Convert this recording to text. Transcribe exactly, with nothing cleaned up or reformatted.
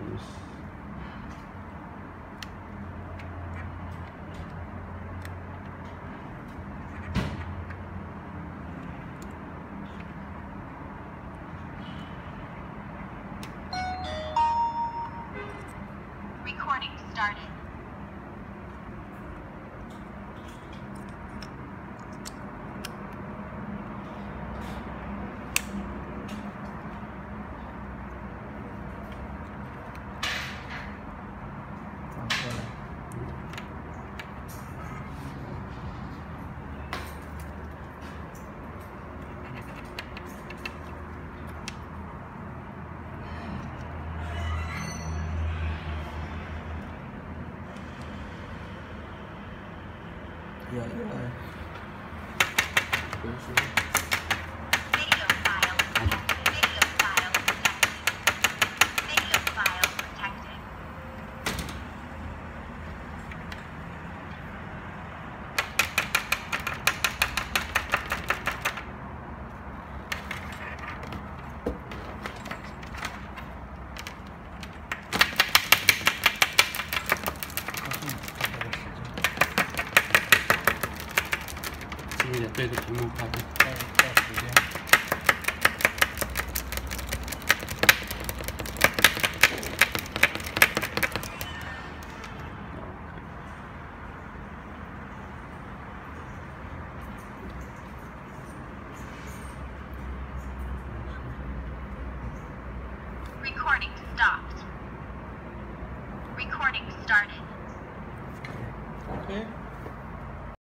Recording started. Yeah, yeah. Video file protected. Video file protected. Video file protected. 你得对着屏幕拍的。 再再时间。 Recording stopped.